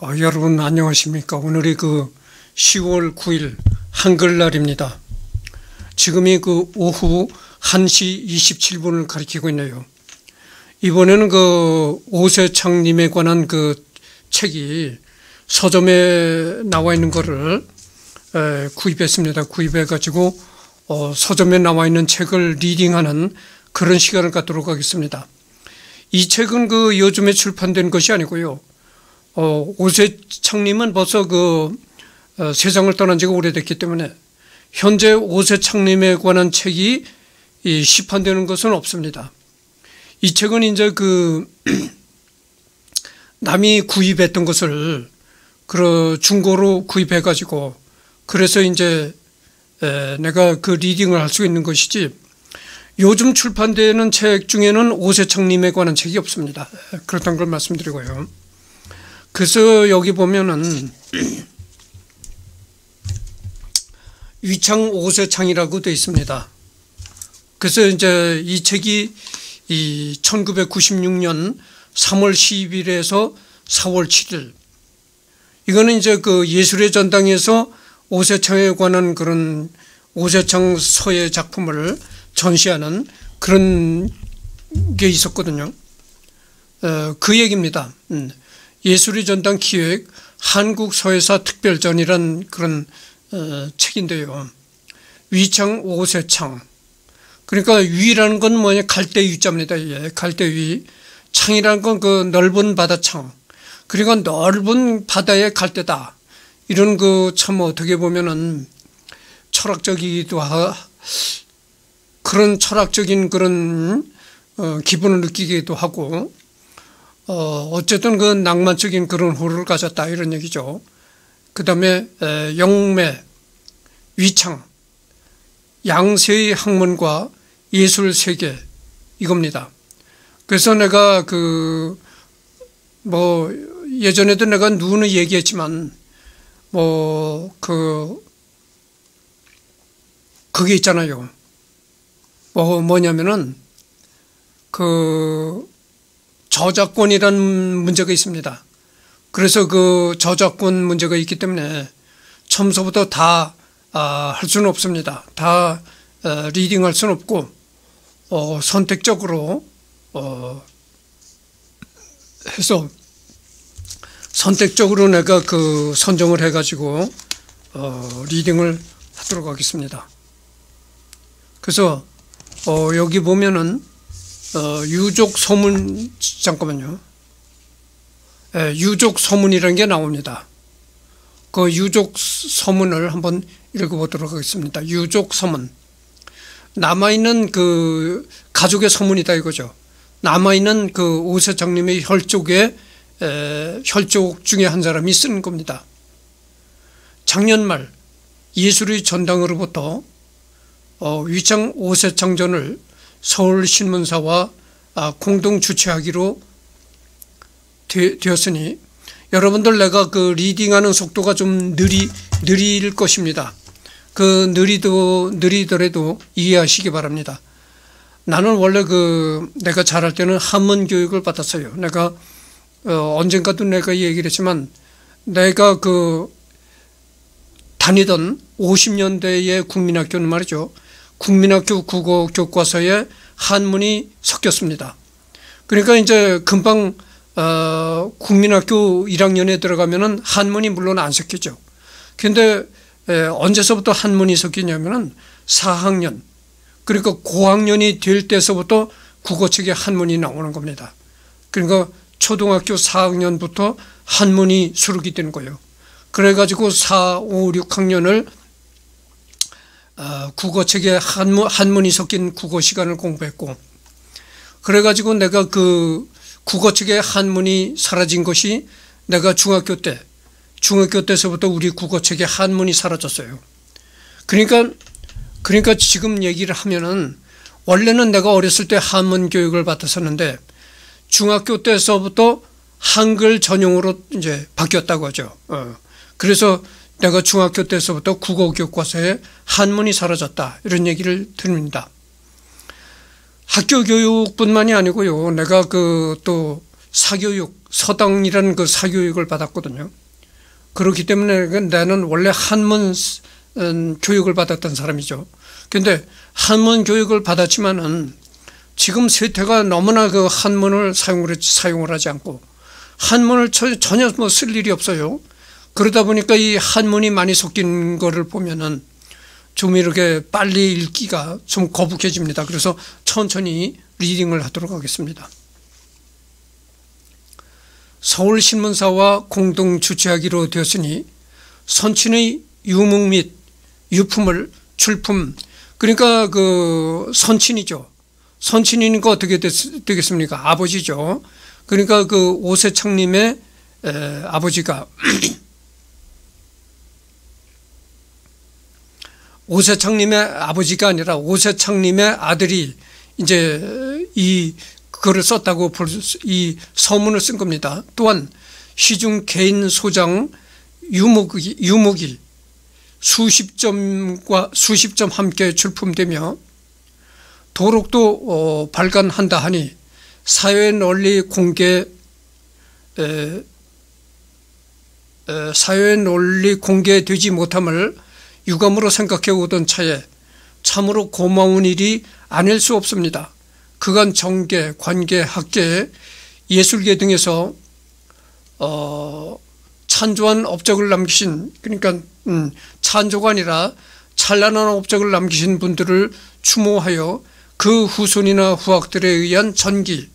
여러분 안녕하십니까? 오늘이 10월 9일 한글날입니다. 지금이 오후 1시 27분을 가리키고 있네요. 이번에는 오세창님에 관한 책이 서점에 나와 있는 거를 구입했습니다. 구입해가지고 서점에 나와 있는 책을 리딩하는 그런 시간을 갖도록 하겠습니다. 이 책은 요즘에 출판된 것이 아니고요. 오세창님은 벌써 세상을 떠난 지가 오래됐기 때문에 현재 오세창님에 관한 책이 시판되는 것은 없습니다. 이 책은 이제 남이 구입했던 것을 중고로 구입해 가지고 그래서 이제 내가 리딩을 할 수 있는 것이지, 요즘 출판되는 책 중에는 오세창님에 관한 책이 없습니다. 그렇다는 걸 말씀드리고요. 그래서 여기 보면은 위창 오세창이라고 되어 있습니다. 그래서 이제 이 책이 1996년 3월 10일에서 4월 7일, 이거는 이제 예술의 전당에서 오세창에 관한 그런 오세창 서예 작품을 전시하는 그런 게 있었거든요. 그 얘기입니다. 예술의 전당 기획 한국 서예사 특별전이란 그런 책인데요. 위창 오세창. 그러니까 위라는 건 뭐냐, 갈대 위자입니다. 예, 갈대 위. 창이라는 건 넓은 바다창. 그러니까 넓은 바다의 갈대다. 이런 참 어떻게 보면은 철학적이기도 그런 철학적인 그런 기분을 느끼기도 하고, 어쨌든 낭만적인 그런 호를 가졌다, 이런 얘기죠. 그 다음에 영매, 위창, 양세의 학문과 예술 세계, 이겁니다. 그래서 내가 예전에도 내가 누누이 얘기했지만, 그게 있잖아요. 뭐냐면은 저작권이라는 문제가 있습니다. 그래서 저작권 문제가 있기 때문에 처음서부터 다 할 수는 없습니다. 다 리딩할 수는 없고, 선택적으로 해서 선택적으로 내가 선정을 해가지고 리딩을 하도록 하겠습니다. 그래서 여기 보면은 유족 소문, 잠깐만요. 유족 소문이라는 게 나옵니다. 그 유족 소문을 한번 읽어보도록 하겠습니다. 유족 소문. 남아있는 가족의 소문이다, 이거죠. 남아있는 오세창님의 혈족 중에 한 사람이 쓴 겁니다. 작년 말 예술의 전당으로부터 위창 오세창전을 서울신문사와 공동 주최하기로 되었으니, 여러분들 내가 리딩하는 속도가 좀 느릴 것입니다. 느리더라도 이해하시기 바랍니다. 나는 원래 내가 잘할 때는 한문 교육을 받았어요. 내가 언젠가도 내가 얘기를 했지만, 내가 다니던 50년대의 국민학교는 말이죠, 국민학교 국어 교과서에 한문이 섞였습니다. 그러니까 이제 금방 국민학교 1학년에 들어가면은 한문이 물론 안 섞이죠. 근데 언제서부터 한문이 섞이냐면은 4학년, 그러니까 고학년이 될 때서부터 국어책에 한문이 나오는 겁니다. 그러니까 초등학교 4학년부터 한문이 수록이 되는 거예요. 그래가지고 4, 5, 6학년을 국어책에 한문이 섞인 국어 시간을 공부했고, 그래가지고 내가 국어책에 한문이 사라진 것이 내가 중학교 때서부터 우리 국어책에 한문이 사라졌어요. 그러니까 지금 얘기를 하면은, 원래는 내가 어렸을 때 한문 교육을 받았었는데 중학교 때서부터 한글 전용으로 이제 바뀌었다고 하죠. 그래서 내가 중학교 때서부터 국어 교과서에 한문이 사라졌다, 이런 얘기를 드립니다. 학교 교육뿐만이 아니고요, 내가 또 사교육, 서당이라는 그 사교육을 받았거든요. 그렇기 때문에 나는 원래 한문 교육을 받았던 사람이죠. 근데 한문 교육을 받았지만은 지금 세태가 너무나 그 한문을 사용을 하지 않고 한문을 전혀 뭐 쓸 일이 없어요. 그러다 보니까 이 한문이 많이 섞인 거를 보면은 좀 이렇게 빨리 읽기가 좀 거북해집니다. 그래서 천천히 리딩을 하도록 하겠습니다. 서울신문사와 공동 주최하기로 되었으니 선친의 유목 및 유품을 출품, 그러니까 그 선친이죠. 선친이니까 어떻게 되겠습니까? 아버지죠. 그러니까 그 오세창님의 아버지가 오세창님의 아버지가 아니라 오세창님의 아들이 이제 그거를 썼다고 이 서문을 쓴 겁니다. 또한 시중 개인 소장 유목이 수십 점 함께 출품되며 도록도 발간한다 하니 사회 널리 공개되지 못함을 유감으로 생각해 오던 차에 참으로 고마운 일이 아닐 수 없습니다. 그간 정계, 관계, 학계, 예술계 등에서 찬조한 업적을 남기신, 그러니까 찬조가 아니라 찬란한 업적을 남기신 분들을 추모하여 그 후손이나 후학들에 의한 전기,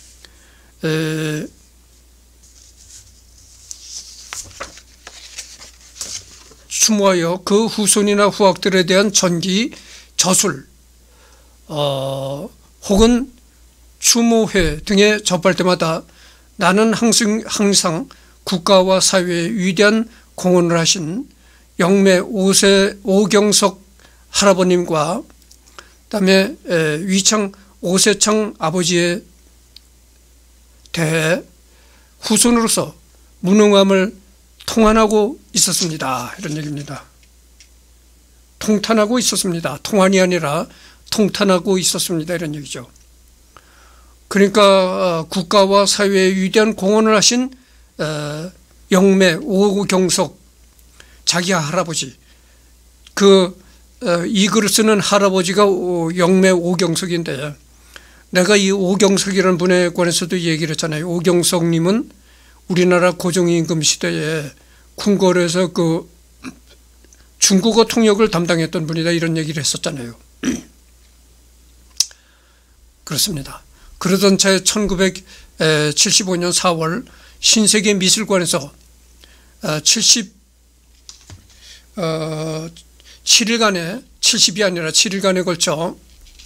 추모하여 그 후손이나 후학들에 대한 전기, 저술, 혹은 추모회 등에 접할 때마다 나는 항상 국가와 사회에 위대한 공헌을 하신 영매 오경석 할아버님과 그다음에 위창 오세창 아버지에 대해 후손으로서 무능함을 통한하고 있었습니다. 이런 얘기입니다. 통탄하고 있었습니다. 통한이 아니라 통탄하고 있었습니다. 이런 얘기죠. 그러니까 국가와 사회에 위대한 공헌을 하신 영매 오경석 자기 할아버지, 이 글을 쓰는 할아버지가 영매 오경석인데, 내가 이 오경석이라는 분에 관해서도 얘기를 했잖아요. 오경석님은 우리나라 고종임금 시대에 궁궐에서 그 중국어 통역을 담당했던 분이다, 이런 얘기를 했었잖아요. 그렇습니다. 그러던 차에 1975년 4월 신세계 미술관에서 7일간에 70이 아니라 7일간에 걸쳐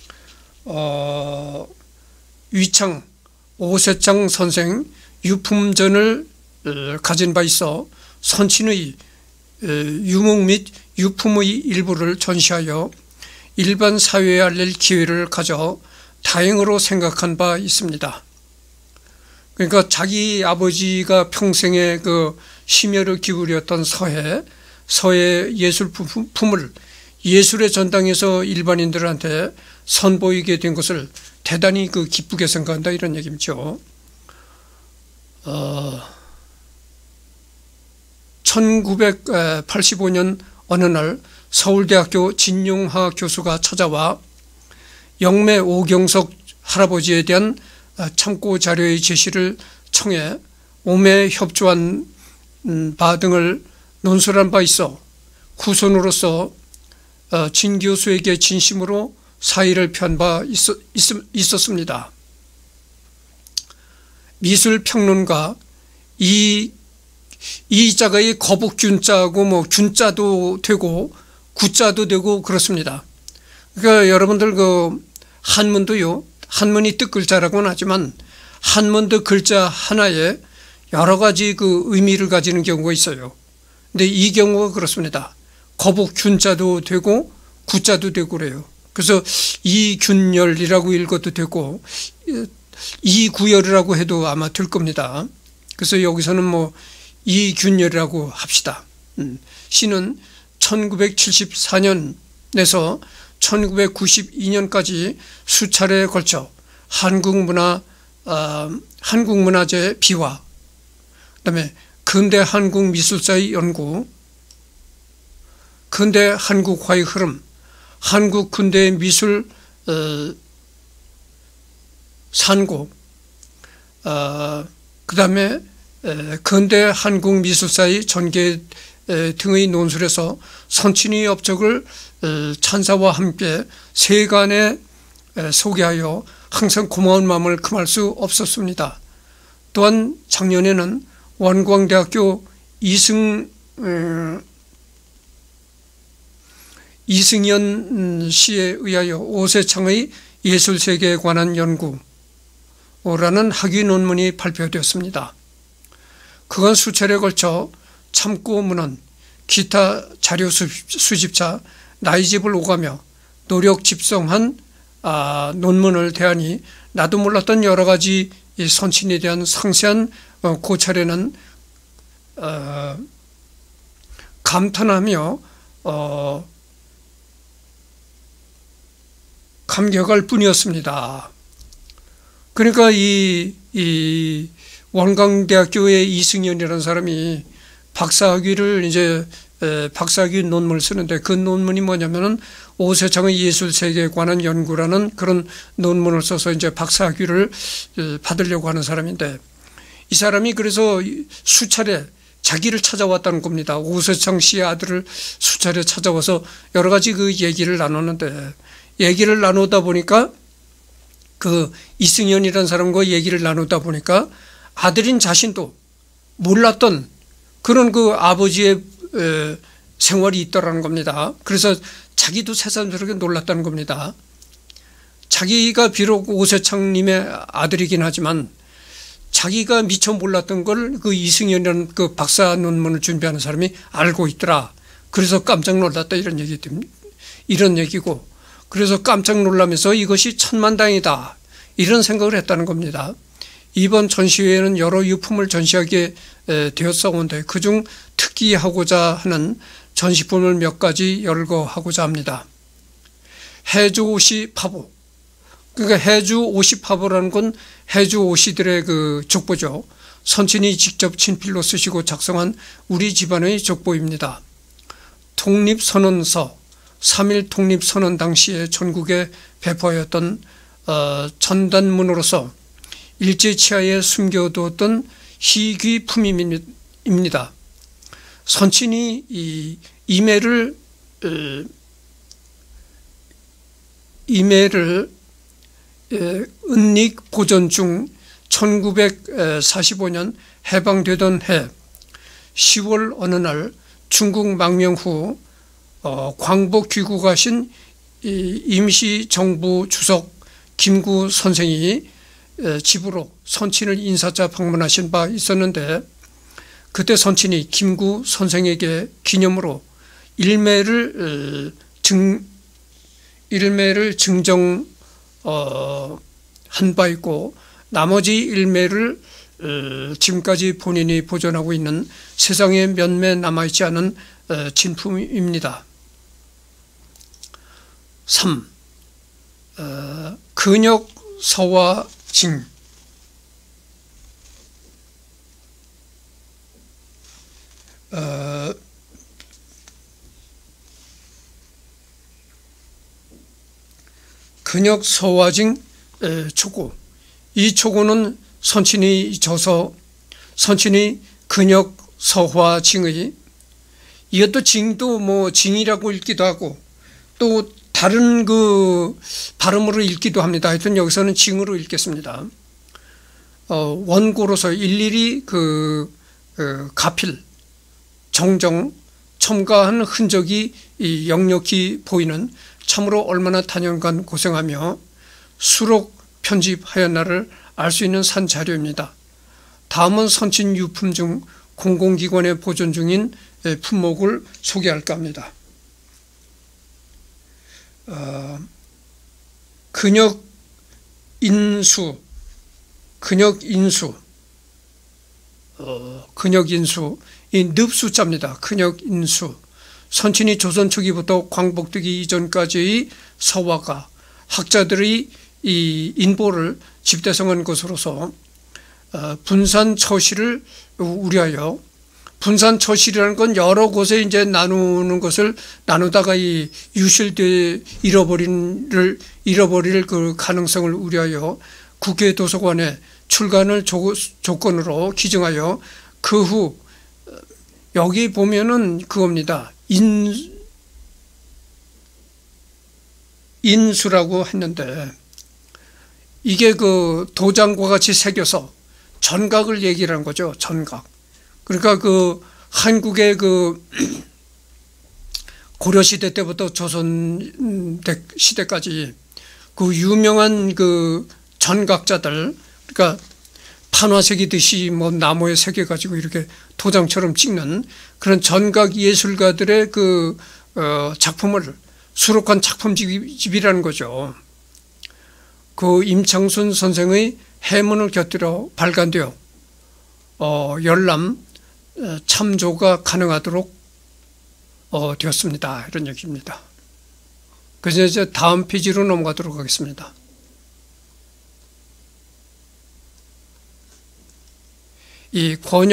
위창 오세창 선생 유품전을 가진 바 있어 선친의 유목 및 유품의 일부를 전시하여 일반 사회에 알릴 기회를 가져 다행으로 생각한 바 있습니다. 그러니까 자기 아버지가 평생에 그 심혈을 기울였던 서해 예술품을 예술의 전당에서 일반인들한테 선보이게 된 것을 대단히 기쁘게 생각한다, 이런 얘기죠. 1985년 어느 날 서울대학교 진용하 교수가 찾아와 영매 오경석 할아버지에 대한 참고 자료의 제시를 청해 오매 협조한 바 등을 논술한 바 있어 후손으로서 진 교수에게 진심으로 사의를 편 바 있었습니다. 미술평론가 이 자가 이 거북균자하고 뭐 균자도 되고 구자도 되고 그렇습니다. 그러니까 여러분들 한문도요, 한문이 뜻글자라고는 하지만 한문도 글자 하나에 여러 가지 의미를 가지는 경우가 있어요. 근데 이 경우가 그렇습니다. 거북균자도 되고 구자도 되고 그래요. 그래서 이균열이라고 읽어도 되고 이구열이라고 해도 아마 될 겁니다. 그래서 여기서는 뭐 이균열이라고 합시다. 시는 1974년에서 1992년까지 수차례에 걸쳐 한국문화 한국문화재 비화, 그다음에 근대 한국 미술사의 연구, 근대 한국화의 흐름, 한국 근대 미술 산고, 그다음에 근대 한국 미술사의 전개 등의 논술에서 선친의 업적을 찬사와 함께 세간에 소개하여 항상 고마운 마음을 금할 수 없었습니다. 또한 작년에는 원광대학교 이승연 씨에 의하여 오세창의 예술세계에 관한 연구라는 학위 논문이 발표되었습니다. 그간 수차례에 걸쳐 참고 문헌, 기타 자료 수집차, 나의 집을 오가며 노력 집성한 논문을 대하니 나도 몰랐던 여러 가지 선친에 대한 상세한 고찰에는 감탄하며 감격할 뿐이었습니다. 그러니까 이 원광대학교의 이승연이라는 사람이 박사학위를 이제 박사학위 논문을 쓰는데 그 논문이 뭐냐면은 오세창의 예술세계에 관한 연구라는 그런 논문을 써서 이제 박사학위를 받으려고 하는 사람인데 이 사람이 그래서 수차례 자기를 찾아왔다는 겁니다. 오세창 씨의 아들을 수차례 찾아와서 여러 가지 그 얘기를 나눴는데 얘기를 나누다 보니까 그 이승연이라는 사람과 얘기를 나누다 보니까 아들인 자신도 몰랐던 그런 그 아버지의 생활이 있더라는 겁니다. 그래서 자기도 새삼스럽게 놀랐다는 겁니다. 자기가 비록 오세창님의 아들이긴 하지만 자기가 미처 몰랐던 걸 그 이승연이라는 그 박사 논문을 준비하는 사람이 알고 있더라. 그래서 깜짝 놀랐다 이런 얘기고 그래서 깜짝 놀라면서 이것이 천만다행이다 이런 생각을 했다는 겁니다. 이번 전시회에는 여러 유품을 전시하게 되었사온데 그중 특기하고자 하는 전시품을 몇 가지 열거하고자 합니다. 해주 오시 파보, 그러니까 해주 오시 파보라는 건 해주 오시들의 그 족보죠. 선친이 직접 친필로 쓰시고 작성한 우리 집안의 족보입니다. 독립선언서, 3.1 독립선언 당시에 전국에 배포하였던 전단문으로서 일제치하에 숨겨두었던 희귀품입니다. 선친이 이 이매를 은닉 보존 중 1945년 해방되던 해 10월 어느 날 중국 망명 후 광복 귀국하신 임시정부 주석 김구 선생이 집으로 선친을 인사차 방문하신 바 있었는데 그때 선친이 김구 선생에게 기념으로 일매를 증정한 바 있고 나머지 일매를 지금까지 본인이 보존하고 있는 세상에 몇 매 남아있지 않은 진품입니다. 3. 근역 서화 징. 근역 서화징 초고. 이 초고는 선친이 져서 선친이 근역 서화징의 이것도 징도 뭐 징이라고 읽기도 하고 또 다른 그 발음으로 읽기도 합니다. 하여튼 여기서는 징으로 읽겠습니다. 원고로서 일일이 그 가필, 정정, 첨가한 흔적이 역력히 보이는 참으로 얼마나 단연간 고생하며 수록 편집하였나를 알 수 있는 산 자료입니다. 다음은 선친 유품 중 공공기관에 보존 중인 품목을 소개할까 합니다. 근역인수, 이 늪수자입니다. 근역인수. 선친이 조선 초기부터 광복되기 이전까지의 서화가 학자들의 이 인보를 집대성한 것으로서 분산처실을 우려하여, 분산처실이라는 건 여러 곳에 이제 나누는 것을 나누다가 이 유실돼 잃어버릴 그 가능성을 우려하여 국회 도서관에 출간을 조건으로 기증하여 그 후 여기 보면은 그겁니다. 인수라고 했는데 이게 그 도장과 같이 새겨서 전각을 얘기를 한 거죠. 전각. 그러니까 그 한국의 그 고려시대 때부터 조선 시대까지 그 유명한 그 전각자들, 그러니까 판화 새기듯이 뭐 나무에 새겨가지고 이렇게 도장처럼 찍는 그런 전각 예술가들의 그 작품을 수록한 작품집이라는 거죠. 그 임창순 선생의 해문을 곁들여 발간되어 열람 참조가 가능하도록 되었습니다. 이런 얘기입니다. 그래서 이제 다음 페이지로 넘어가도록 하겠습니다. 이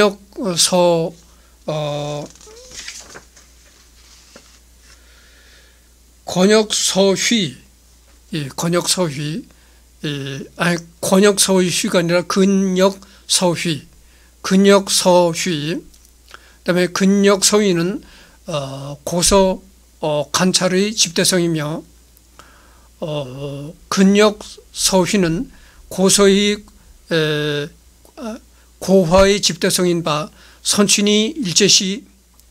권역서휘가 아니라 근역서휘. 그다음에 근역서휘는 고서 관찰의 집대성이며, 근역서휘는 고서의 고화의 집대성인 바 선친이 일제시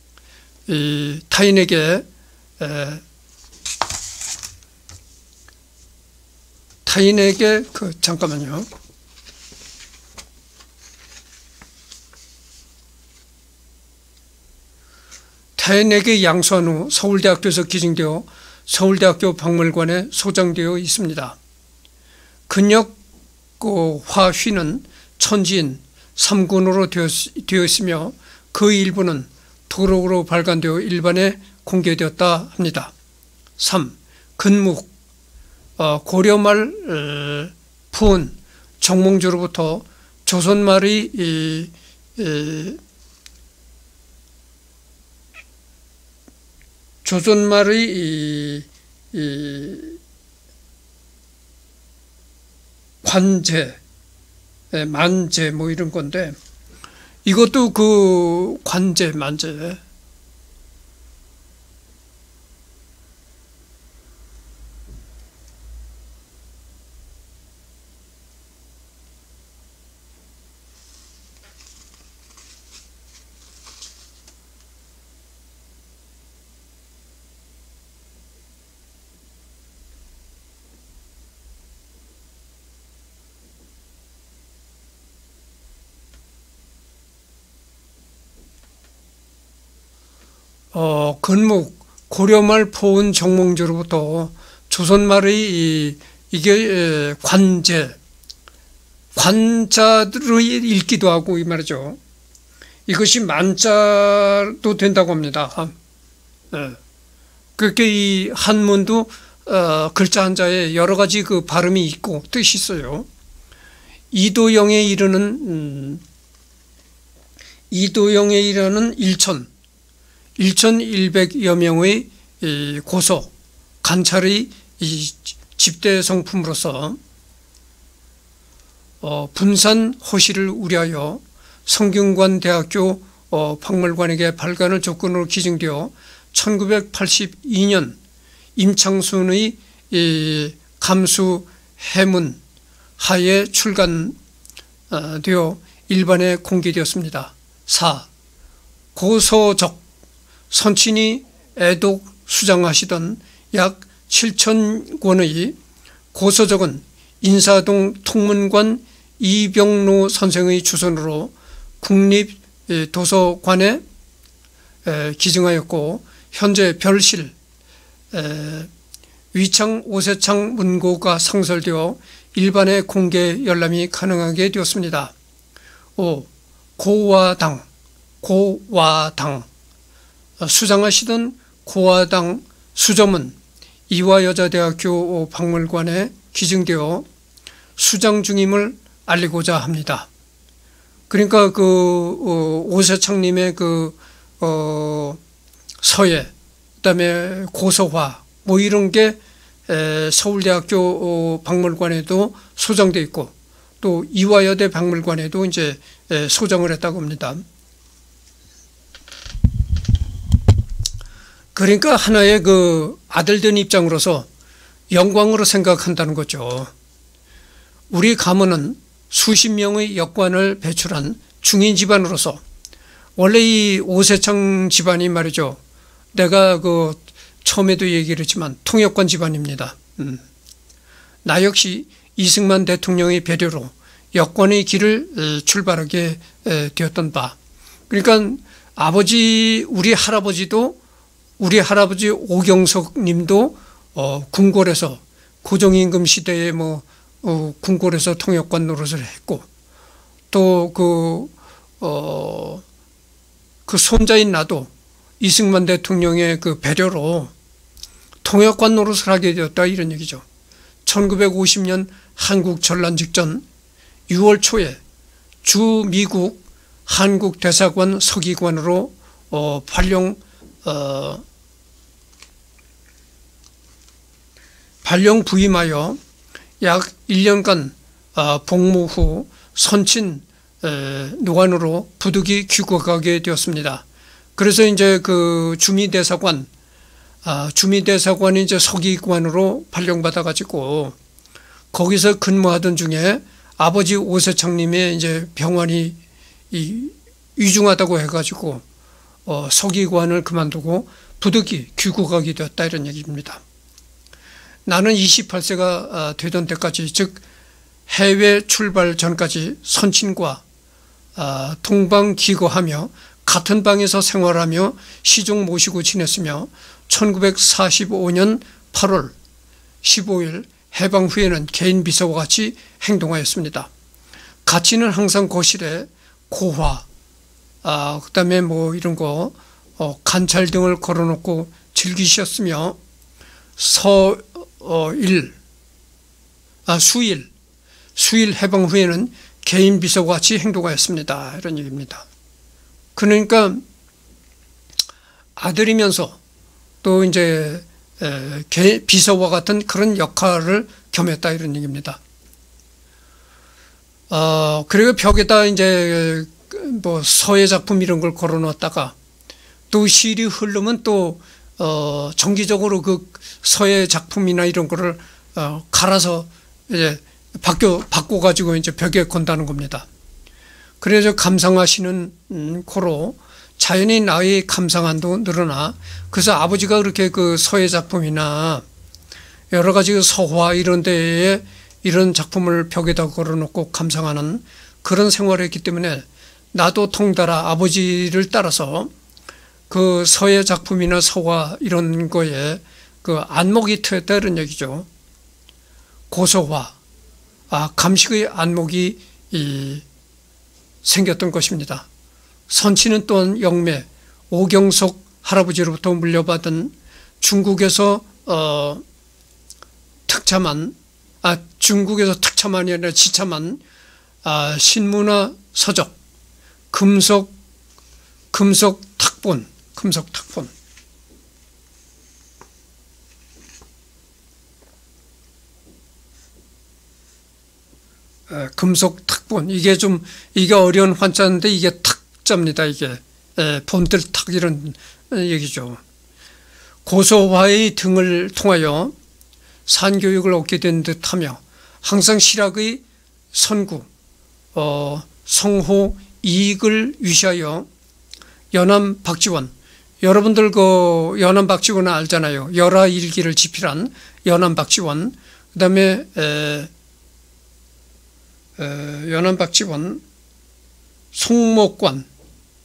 타인에게 잠깐만요. 타인에게 양수한 후 서울대학교에서 기증되어 서울대학교 박물관에 소장되어 있습니다. 근역화휘는 천지인 3군으로 되어 있으며 그 일부는 도록으로 발간되어 일반에 공개되었다 합니다. 3. 근묵 고려말 푸은 정몽주로부터 조선말의 관제, 만제 뭐 이런 건데, 이것도 그 관제, 만제. 근묵 고려말 포은 정몽주로부터 조선말의 이게 관자로 읽기도 하고 이 말이죠. 이것이 만자도 된다고 합니다. 그렇게 이 한문도 글자 한자에 여러 가지 그 발음이 있고 뜻이 있어요. 이도영에 이르는 1100여 명의 고서 관찰의 집대 성품으로서 분산 허실을 우려하여 성균관대학교 박물관에게 발간을 조건으로 기증되어 1982년 임창순의 감수 해문 하에 출간되어 일반에 공개되었습니다. 4. 고서적 선친이 애독 수장하시던 약 7,000권의 고서적은 인사동 통문관 이병로 선생의 주선으로 국립도서관에 기증하였고, 현재 별실 위창 오세창 문고가 상설되어 일반에 공개 열람이 가능하게 되었습니다. 5. 고화당 수장하시던 고화당 수점은 이화여자대학교 박물관에 기증되어 수장 중임을 알리고자 합니다. 그러니까 오세창님의 서예, 그다음에 고서화 뭐 이런 게 서울대학교 박물관에도 소장돼 있고 또 이화여대 박물관에도 이제 소장을 했다고 합니다. 그러니까 하나의 아들된 입장으로서 영광으로 생각한다는 거죠. 우리 가문은 수십 명의 역관을 배출한 중인 집안으로서 원래 이 오세창 집안이 말이죠. 내가 처음에도 얘기를 했지만 통역관 집안입니다. 나 역시 이승만 대통령의 배려로 역관의 길을 출발하게 되었던 바. 그러니까 우리 할아버지 오경석 님도 궁궐에서 고종임금 시대에 궁궐에서 통역관 노릇을 했고 또 그 손자인 나도 이승만 대통령의 배려로 통역관 노릇을 하게 되었다 이런 얘기죠. 1950년 한국 전란 직전 6월 초에 주 미국 한국 대사관 서기관으로 발령 부임하여 약 1년간 복무 후 선친 노관으로 부득이 귀국하게 되었습니다. 그래서 이제 주미대사관이 이제 서기관으로 발령받아 가지고 거기서 근무하던 중에 아버지 오세창님의 이제 병환이 위중하다고 해가지고 서기관을 그만두고 부득이 귀국하게 되었다 이런 얘기입니다. 나는 28세가 되던 때까지 즉 해외 출발 전까지 선친과 동방기거하며 같은 방에서 생활하며 시종 모시고 지냈으며 1945년 8월 15일 해방 후에는 개인 비서와 같이 행동하였습니다. 같이는 항상 거실에 고화, 그다음에 이런 거 관찰 등을 걸어놓고 즐기셨으며 수일 해방 후에는 개인 비서와 같이 행동하였습니다. 이런 얘기입니다. 그러니까 아들이면서 또 이제 비서와 같은 그런 역할을 겸했다 이런 얘기입니다. 그리고 벽에다 이제 서예 작품 이런 걸 걸어놨다가 또 시일이 흐르면 또 정기적으로 서예 작품이나 이런 거를 갈아서 이제 바꿔 가지고 이제 벽에 건다는 겁니다. 그래서 감상하시는 코로 자연히 나의 감상한도 늘어나 그래서 아버지가 그렇게 서예 작품이나 여러 가지 서화 이런 데에 이런 작품을 벽에다 걸어놓고 감상하는 그런 생활을 했기 때문에 나도 통달아 아버지를 따라서 서예 작품이나 서화 이런 거에 안목이 트였다 이런 얘기죠. 고서화, 감식의 안목이 생겼던 것입니다. 선치는 또한 영매 오경석 할아버지로부터 물려받은 중국에서 특참한이 아니라 지참한 신문화 서적 금속 탁본 금속 탁본 이게 어려운 환자인데 이게 탁자입니다. 이게 본뜰 탁 이런 얘기죠. 고서화의 등을 통하여 산교육을 얻게 된 듯하며 항상 실학의 선구 성호 이익을 위시하여 연암 박지원 여러분들 연암 박지원 알잖아요. 열하일기를 집필한 연암 박지원 그다음에 연암 박지원 송목관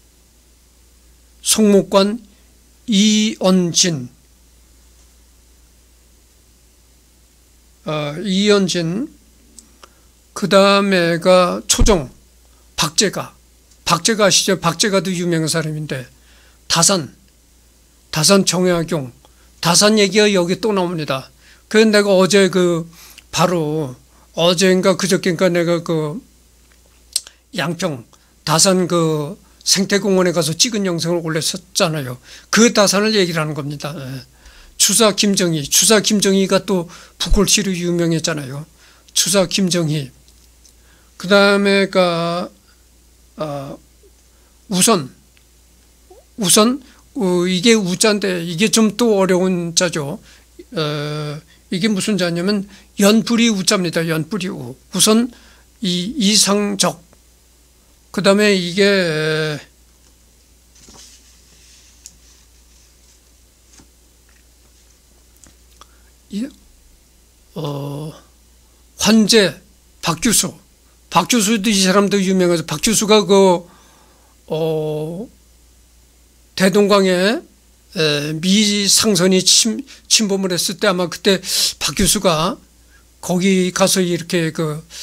이연진 그 다음에가 초종 박제가 아시죠? 박제가도 유명한 사람인데 다산 정약용 다산 얘기가 여기 또 나옵니다. 그래서 내가 어제 바로 어제인가 그저께인가 내가 그 양평 다산 그 생태공원에 가서 찍은 영상을 올렸었잖아요. 그 다산을 얘기를 하는 겁니다. 추사 김정희가 또 북골치로 유명했잖아요. 추사 김정희. 그 다음에가 우선 이게 우자인데 이게 좀 또 어려운 자죠. 이게 무슨 자냐면 연뿌리 우자입니다. 연뿌리 우. 우선 이상적. 그 다음에 이게 환재 박규수도 이 사람도 유명해서 박규수가 대동강에 미 상선이 침범을 했을 때 아마 그때 박규수가 거기 가서 이렇게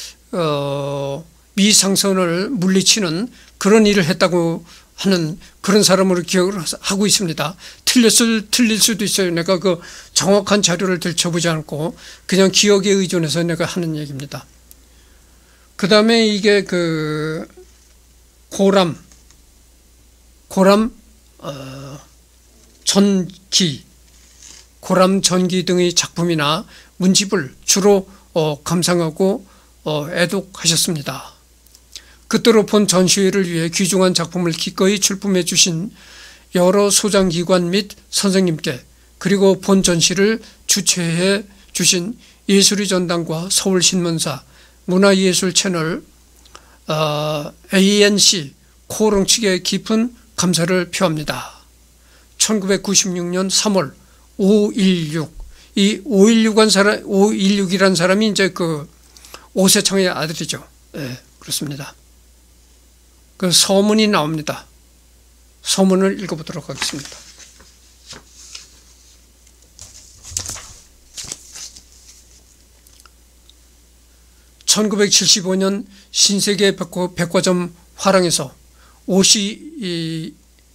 미 상선을 물리치는 그런 일을 했다고 하는 그런 사람으로 기억을 하고 있습니다. 틀릴 수도 있어요. 내가 그 정확한 자료를 들춰보지 않고 그냥 기억에 의존해서 내가 하는 얘기입니다. 그 다음에 이게 고람 전기 등의 작품이나 문집을 주로 감상하고 애독하셨습니다. 그때로 본 전시회를 위해 귀중한 작품을 기꺼이 출품해 주신 여러 소장기관 및 선생님께, 그리고 본 전시를 주최해 주신 예술의 전당과 서울신문사 문화예술 채널 ANC 코롱 측에 깊은 감사를 표합니다. 1996년 3월 516, 이 516이라는 사람이 이제 오세창의 아들이죠. 그렇습니다. 그 서문이 나옵니다. 서문을 읽어보도록 하겠습니다. (1975년) 신세계 백화점 화랑에서 옷이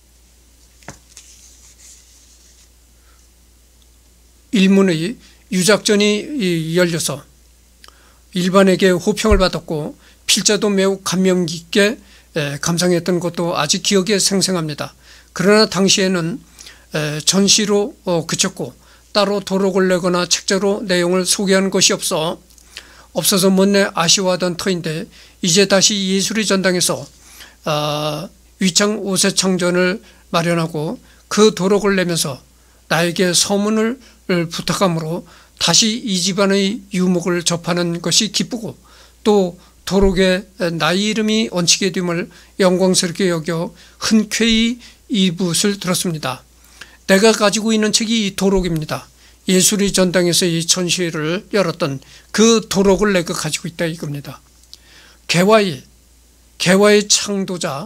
일문의 유작전이 열려서 일반에게 호평을 받았고 필자도 매우 감명 깊게 감상했던 것도 아직 기억에 생생합니다. 그러나 당시에는 전시로 그쳤고 따로 도록을 내거나 책자로 내용을 소개한 것이 없어서 못내 아쉬워하던 터인데, 이제 다시 예술의 전당에서 위창 오세창전을 마련하고 그 도록을 내면서 나에게 서문을 부탁하므로 다시 이 집안의 유목을 접하는 것이 기쁘고, 또 도록에 나의 이름이 얹히게 됨을 영광스럽게 여겨 흔쾌히 이붓을 들었습니다. 내가 가지고 있는 책이 이 도록입니다. 예술의 전당에서 이 전시회를 열었던 그 도록을 내가 가지고 있다 이겁니다. 개화의 창도자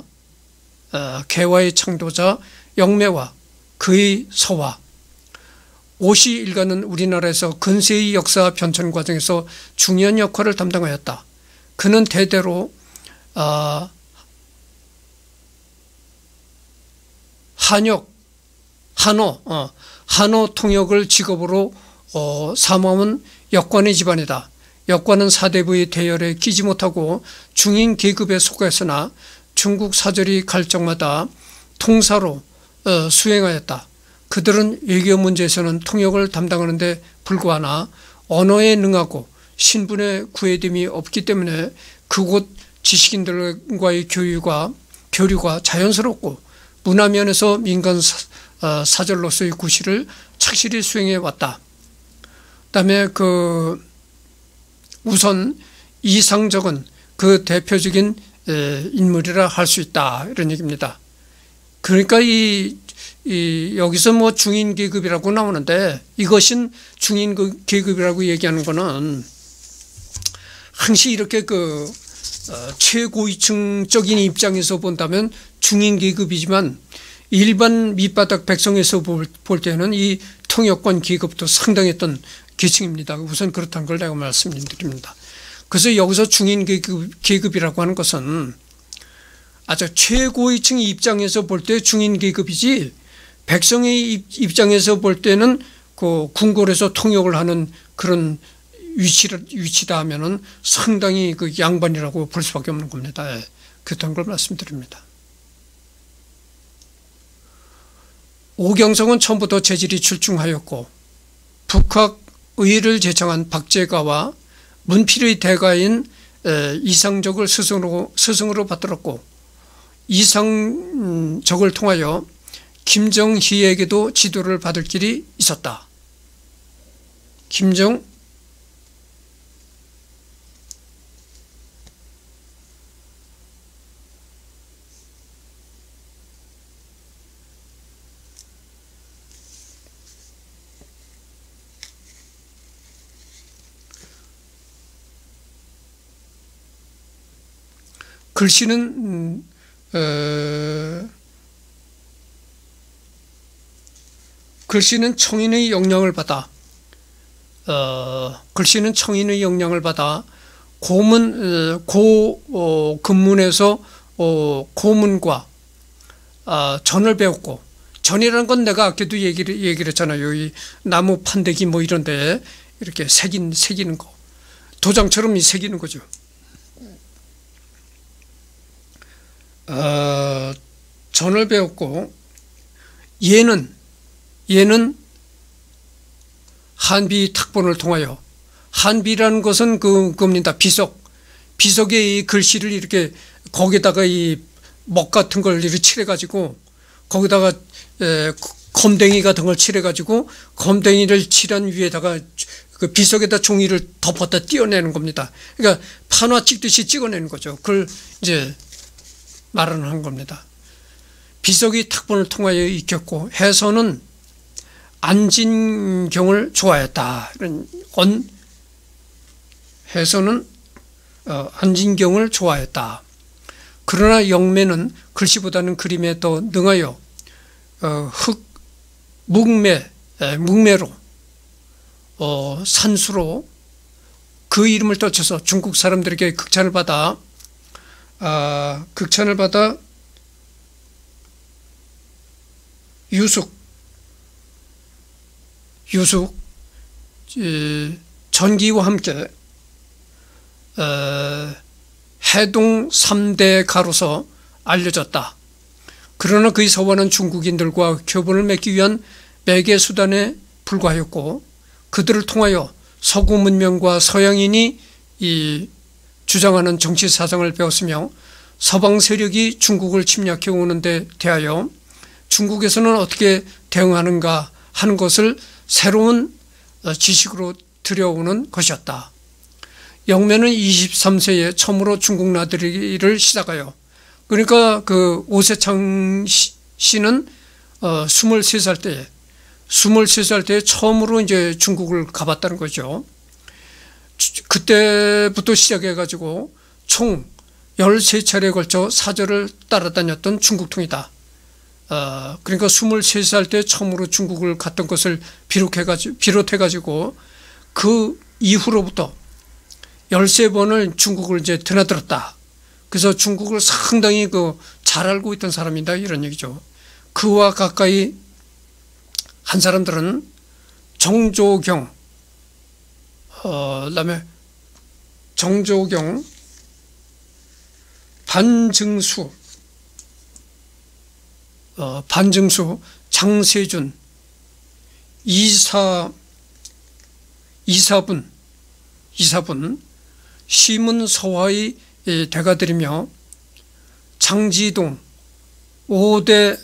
영매와 그의 서화. 오시 일가는 우리나라에서 근세의 역사 변천 과정에서 중요한 역할을 담당하였다. 그는 대대로 한어 통역을 직업으로 삼아온 역관의 집안이다. 역관은 사대부의 대열에 끼지 못하고 중인 계급에 속했으나 중국 사절이 갈 적마다 통사로 수행하였다. 그들은 외교 문제에서는 통역을 담당하는 데 불구하나 언어에 능하고 신분의 구애됨이 없기 때문에 그곳 지식인들과의 교류가 자연스럽고 문화면에서 민간 사절로서의 구실을 착실히 수행해 왔다. 그다음에 우선 이상적은 그 대표적인 인물이라 할 수 있다 이런 얘기입니다. 그러니까 여기서 뭐 중인 계급이라고 나오는데, 이것은 중인 계급이라고 얘기하는 거는 항시 이렇게 최고위층적인 입장에서 본다면 중인 계급이지만 일반 밑바닥 백성에서 볼 때는 이 통역관 계급도 상당했던 계층입니다. 우선 그렇다는 걸 내가 말씀드립니다. 그래서 여기서 중인 계급이라고 하는 것은 아주 최고위층 입장에서 볼 때 중인 계급이지, 백성의 입장에서 볼 때는 궁궐에서 통역을 하는 그런 위치다 하면은 상당히 그 양반이라고 볼 수밖에 없는 겁니다. 예, 그런 걸 말씀드립니다. 오경성은 처음부터 재질이 출중하였고 북학의를 제청한 박제가와 문필의 대가인 이상적을 스승으로 받들었고 이상적을 통하여 김정희에게도 지도를 받을 길이 있었다. 글씨는 청인의 영향을 받아 근문에서 고문과 전을 배웠고, 전이라는 건 내가 아까도 얘기를 했잖아요. 이 나무 판대기 뭐 이런 데 이렇게 새기는 거, 도장처럼 새기는 거죠. 전을 배웠고, 얘는 한비 탁본을 통하여, 한비라는 것은 그겁니다. 비석의 이 글씨를 이렇게 거기다가 이 먹 같은 걸 이렇게 칠해가지고 거기다가 검댕이 같은 걸 칠해가지고 검댕이를 칠한 위에다가 그 비석에다 종이를 덮었다 띄어내는 겁니다. 그러니까 판화 찍듯이 찍어내는 거죠. 그걸 이제 말하는 겁니다. 비석이 탁본을 통하여 익혔고 해서는 안진경을 좋아했다. 해서는 안진경을 좋아했다. 그러나 영매는 글씨보다는 그림에 더 능하여 묵매로 산수로 그 이름을 떨쳐서 중국 사람들에게 극찬을 받아 유숙 전기와 함께 해동 3대 가로서 알려졌다. 그러나 그의 서원은 중국인들과 교분을 맺기 위한 매개 수단에 불과하였고 그들을 통하여 서구 문명과 서양인이 주장하는 정치 사상을 배웠으며 서방 세력이 중국을 침략해 오는 데 대하여 중국에서는 어떻게 대응하는가 하는 것을 새로운 지식으로 들여오는 것이었다. 영매는 23세에 처음으로 중국 나들이를 시작하여, 그러니까 그 오세창 씨는 23살 때에 처음으로 이제 중국을 가봤다는 거죠. 그때부터 시작해가지고 총 13차례에 걸쳐 사절을 따라다녔던 중국통이다. 그러니까 23살 때 처음으로 중국을 갔던 것을 비롯해가지고 그 이후로부터 13번을 중국을 이제 드나들었다. 그래서 중국을 상당히 잘 알고 있던 사람이다, 이런 얘기죠. 그와 가까이 한 사람들은 정조경, 그다음에 정조경, 반증수, 장세준, 이사분, 시문서화의 대가들이며 장지동 5대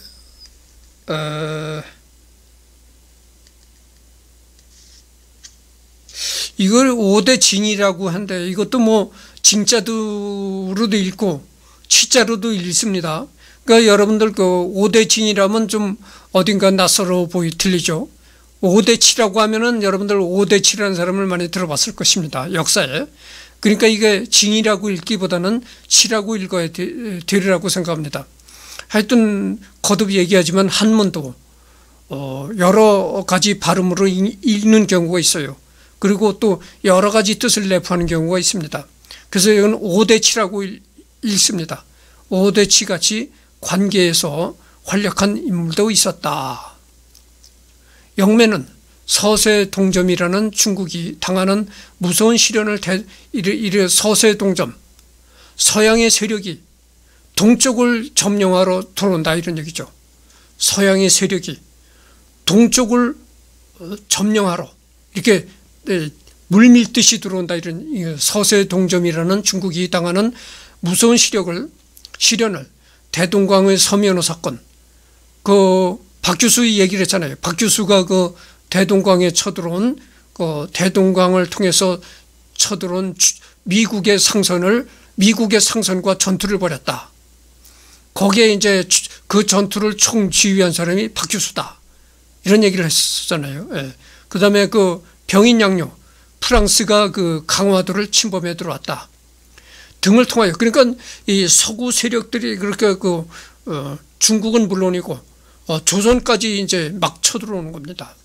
이걸 5대 진이라고 하는데 이것도 뭐 진자로도 읽고 치자로도 읽습니다. 그러니까 여러분들 그 5대 진이라면 좀 어딘가 낯설어 들리죠. 5대 치라고 하면은 여러분들 5대 치라는 사람을 많이 들어봤을 것입니다. 역사에. 그러니까 이게 진이라고 읽기보다는 치라고 읽어야 되리라고 생각합니다. 하여튼 거듭 얘기하지만 한문도 여러 가지 발음으로 읽는 경우가 있어요. 그리고 또 여러 가지 뜻을 내포하는 경우가 있습니다. 그래서 이건 5대 치라고 읽습니다. 5대 치 같이 관계에서 활약한 인물도 있었다. 영매는 서세동점이라는 중국이 당하는 무서운 시련을 서세동점, 서양의 세력이 동쪽을 점령하러 들어온다 이런 얘기죠. 서양의 세력이 동쪽을 점령하러 이렇게 물밀듯이 들어온다 이런 서세동점이라는 중국이 당하는 무서운 시련을 대동강의 서면허 사건, 그 박규수 얘기를 했잖아요. 박규수가 그 대동강에 쳐들어온 그 대동강을 통해서 쳐들어온 미국의 상선과 전투를 벌였다. 거기에 이제 그 전투를 총지휘한 사람이 박규수다. 이런 얘기를 했었잖아요. 예. 그 다음에 그 병인양요, 프랑스가 그 강화도를 침범해 들어왔다 등을 통하여, 그러니까 이 서구 세력들이 그렇게 중국은 물론이고 조선까지 이제 막 쳐들어오는 겁니다.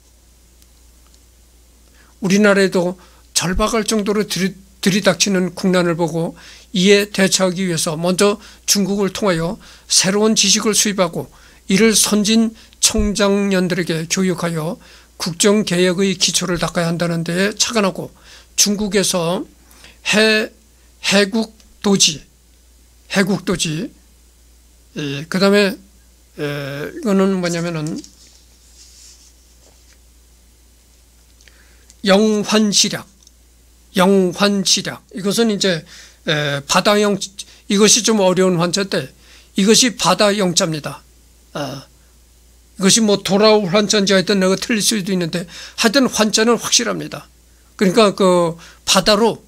우리나라에도 절박할 정도로 들이닥치는 국난을 보고 이에 대처하기 위해서 먼저 중국을 통하여 새로운 지식을 수입하고 이를 선진 청장년들에게 교육하여 국정개혁의 기초를 닦아야 한다는 데에 착안하고 중국에서 해국도지, 그 다음에 이거는 뭐냐면은 영환시략, 이것은 이제 바다영, 이것이 좀 어려운 환자인데 이것이 바다영자입니다. 이것이 뭐 돌아올 환자인지 하여튼 내가 틀릴 수도 있는데 하여튼 환자는 확실합니다. 그러니까 그 바다로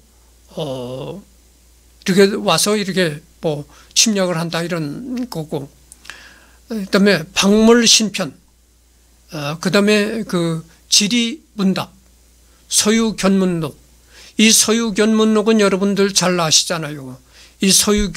이렇게 와서 이렇게 뭐 침략을 한다 이런 거고, 그다음에 박물신편, 그다음에 그 지리문답, 서유견문록. 이 서유견문록은 여러분들 잘 아시잖아요. 이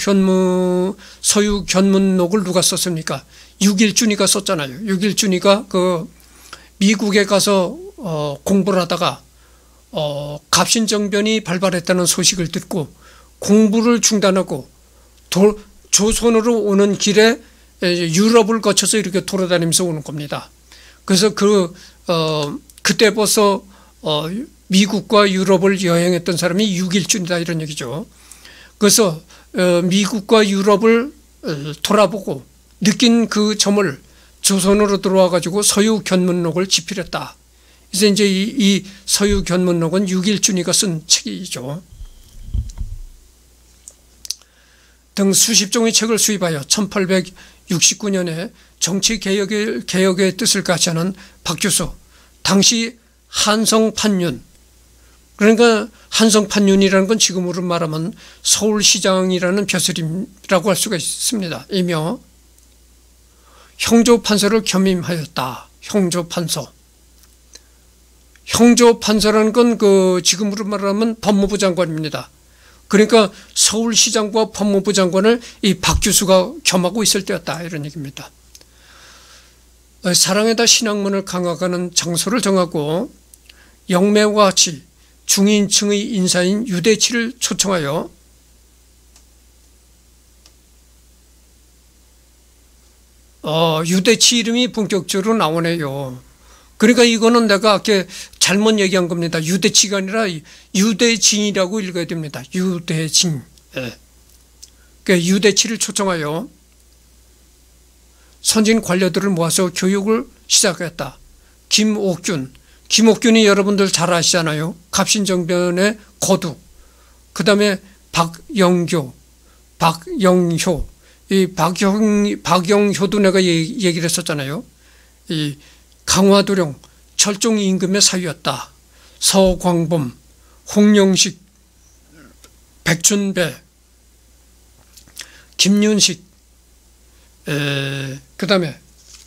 서유견문록을 누가 썼습니까? 육일준이가 썼잖아요. 육일준이가 그 미국에 가서 공부를 하다가 갑신정변이 발발했다는 소식을 듣고 공부를 중단하고 조선으로 오는 길에 유럽을 거쳐서 이렇게 돌아다니면서 오는 겁니다. 그래서 그때 벌써 미국과 유럽을 여행했던 사람이 육일준이다 이런 얘기죠. 그래서 미국과 유럽을 돌아보고 느낀 그 점을 조선으로 들어와 가지고 서유견문록을 집필했다. 그래서 이제 이 서유견문록은 육일준이가 쓴 책이죠. 등 수십 종의 책을 수입하여 1869년에 정치개혁의 뜻을 가지하는 박규수, 당시 한성판윤, 그러니까 한성판윤이라는 건 지금으로 말하면 서울시장이라는 벼슬이라고 할 수가 있습니다. 이며 형조판서를 겸임하였다. 형조판서라는 건 그 지금으로 말하면 법무부 장관입니다. 그러니까 서울시장과 법무부 장관을 이 박규수가 겸하고 있을 때였다 이런 얘기입니다. 사랑에다 신학문을 강화하는 장소를 정하고 영매와 같이 중인층의 인사인 유대치를 초청하여 유대치 이름이 본격적으로 나오네요. 그러니까 이거는 내가 아까 잘못 얘기한 겁니다. 유대치가 아니라 유대진이라고 읽어야 됩니다. 유대진. 예. 그러니까 유대치를 초청하여 선진 관료들을 모아서 교육을 시작했다. 김옥균이 여러분들 잘 아시잖아요. 갑신정변의 거두. 그 다음에 박영효. 이 박영효도 내가 얘기를 했었잖아요. 이 강화도령 철종 임금의 사위였다. 서광범, 홍영식, 백춘배, 김윤식, 그 다음에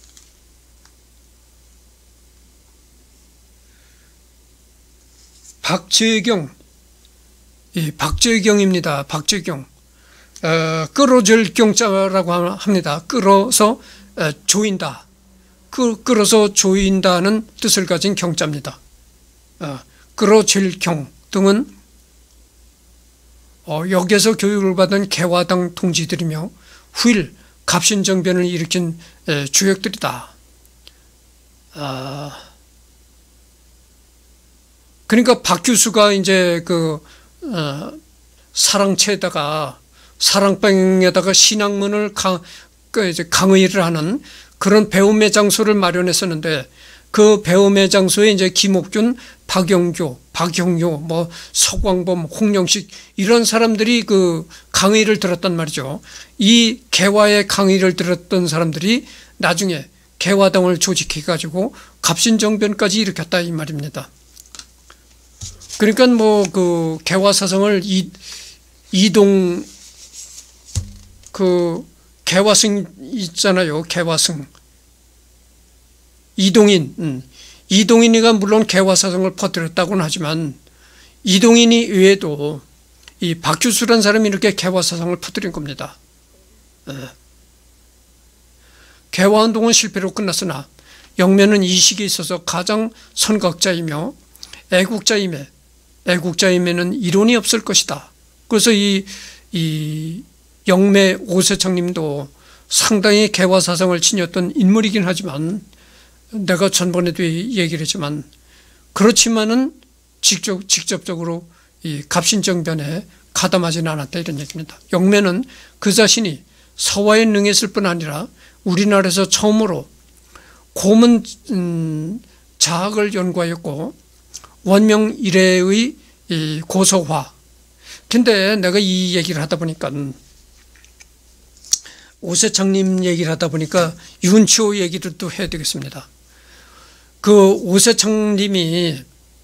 박재경입니다. 박재경. 끌어줄 경자라고 합니다. 끌어서 조인다. 끌어서 조인다는 뜻을 가진 경자입니다. 끌어질 경 등은 여기에서 교육을 받은 개화당 동지들이며 후일 갑신정변을 일으킨 주역들이다. 그러니까 박규수가 이제 사랑채에다가 사랑방에다가 신앙문을 이제 강의를 하는 그런 배움의 장소를 마련했었는데 그 배움의 장소에 이제 김옥균, 박영교, 박형효, 뭐 서광범, 홍영식 이런 사람들이 그 강의를 들었단 말이죠. 이 개화의 강의를 들었던 사람들이 나중에 개화당을 조직해 가지고 갑신정변까지 일으켰다 이 말입니다. 그러니까 뭐 그 개화사상을 이동 그 개화승 있잖아요. 개화승 이동인이가 물론 개화사상을 퍼뜨렸다고는 하지만 이동인이 외에도 이 박규수라는 사람이 이렇게 개화사상을 퍼뜨린 겁니다. 개화운동은 실패로 끝났으나 영매는 이 시기에 있어서 가장 선각자이며 애국자임에는 이론이 없을 것이다. 그래서 이 영매 오세창님도 상당히 개화사상을 지녔던 인물이긴 하지만 내가 전번에도 얘기를 했지만 그렇지만은 직접적으로 이 갑신정변에 가담하지는 않았다 이런 얘기입니다. 영매는 그 자신이 서화에 능했을 뿐 아니라 우리나라에서 처음으로 고문 자학을 연구하였고 원명 이래의 이 고서화. 근데 내가 이 얘기를 하다 보니까 오세창님 얘기를 하다 보니까 윤치호 얘기를 또 해야 되겠습니다. 그 오세창님이